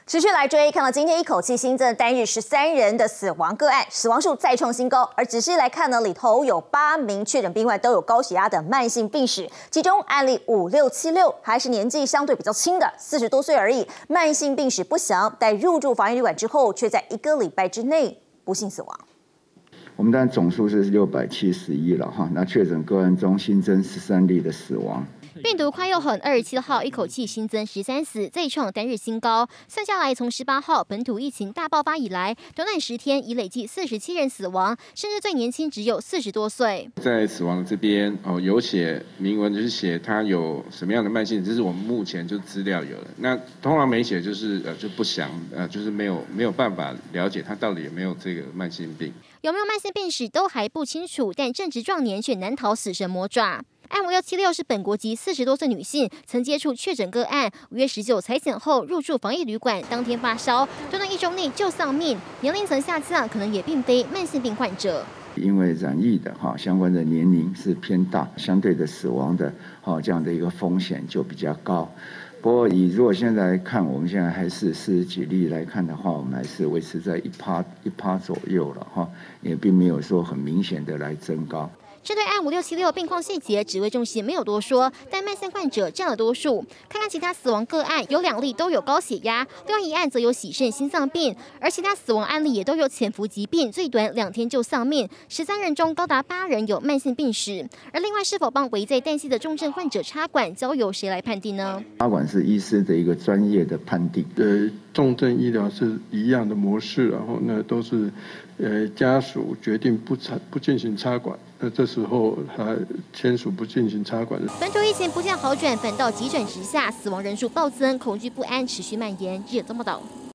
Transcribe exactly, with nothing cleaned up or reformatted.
持续来追，看到今天一口气新增单日十三人的死亡个案，死亡数再创新高。而只是来看呢，里头有八名确诊病患都有高血压的慢性病史，其中案例五六七六还是年纪相对比较轻的，四十多岁而已，慢性病史不详，但入住防疫旅馆之后，却在一个礼拜之内不幸死亡。 我们当然总数是六百七十一了哈，那确诊个案中新增十三例的死亡。 病毒快又狠，二十七号一口气新增十三死，再创单日新高。算下来，从十八号本土疫情大爆发以来，短短十天已累计四十七人死亡，甚至最年轻只有四十多岁。 在死亡这边哦，有写明文就是写他有什么样的慢性，这是我们目前就资料有了。那通常没写就是呃就不详，呃就是没有没有办法了解他到底有没有这个慢性病。 有没有慢性病史都还不清楚，但正值壮年却难逃死神魔爪。案五六七六是本国籍四十多岁女性，曾接触确诊个案，五月十九采检后入住防疫旅馆，当天发烧，短短一周内就丧命，年龄层下降，可能也并非慢性病患者。 因为染疫的哈相关的年龄是偏大，相对的死亡的哈这样的一个风险就比较高。不过以如果现在来看，我们现在还是四十几例来看的话，我们还是维持在一趴一趴左右了哈，也并没有说很明显的来增高。 针对案五六七六病况细节，指挥中心没有多说，但慢性患者占了多数。看看其他死亡个案，有两例都有高血压，另外一案则有洗肾心脏病，而其他死亡案例也都有潜伏疾病，最短两天就丧命。十三人中高达八人有慢性病史，而另外是否帮危在旦夕的重症患者插管，交由谁来判定呢？ 插管是医师的一个专业的判定。 呃，重症医疗是一样的模式，然后呢都是呃家属决定不插不进行插管。那这时候还签署不进行插管的。 本土疫情不见好转，反倒急转直下，死亡人数暴增，恐惧不安持续蔓延。记者曾报道。